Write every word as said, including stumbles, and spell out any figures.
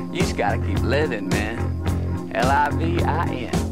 You just gotta keep living, man. L I V I N.